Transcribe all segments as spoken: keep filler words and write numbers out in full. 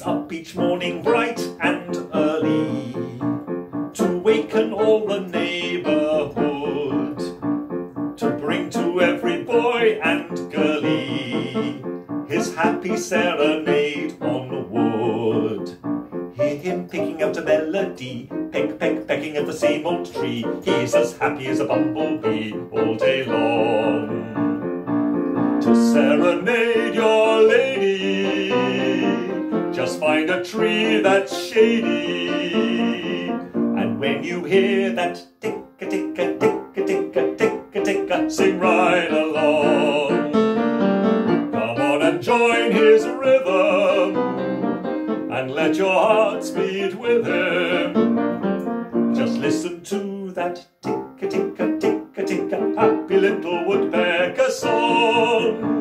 He's up each morning bright and early to waken all the neighborhood, to bring to every boy and girlie his happy serenade on wood. Hear him picking out a melody, peck, peck, pecking at the same old tree. He's as happy as a bumblebee all day long. To serenade your lady, just find a tree that's shady. And when you hear that tick-a-tick-a, tick-a-tick-a, tick-a-tick-a, sing right along. Come on and join his rhythm, and let your heart beat with him. Just listen to that tick-a-tick-a, tick-a-tick-a, happy little woodpecker song.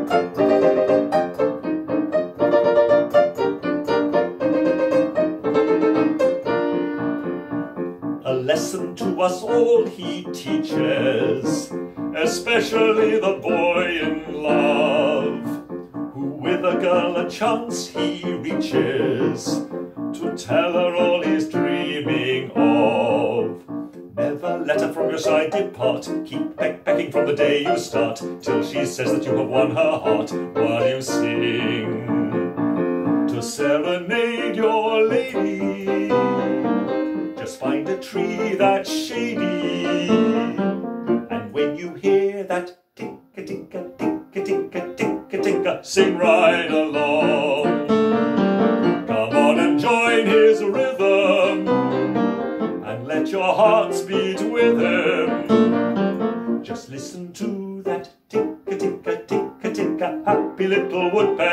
A lesson to us all he teaches, especially the boy in love, who with a girl a chance he reaches to tell her all he's dreaming of. Never let her from your side depart, keep peck pecking from the day you start, till she says that you have won her heart while you sing. To serenade your lady, just find a tree that's shady, and when you hear that tick-a-tick-a, tick-a-tick-a, tick-a-tick-a, sing right along. Come on and join his rhythm, and let your hearts beat with him. Just listen to that tick-a-tick-a, tick-a-tick-a, happy little woodpecker.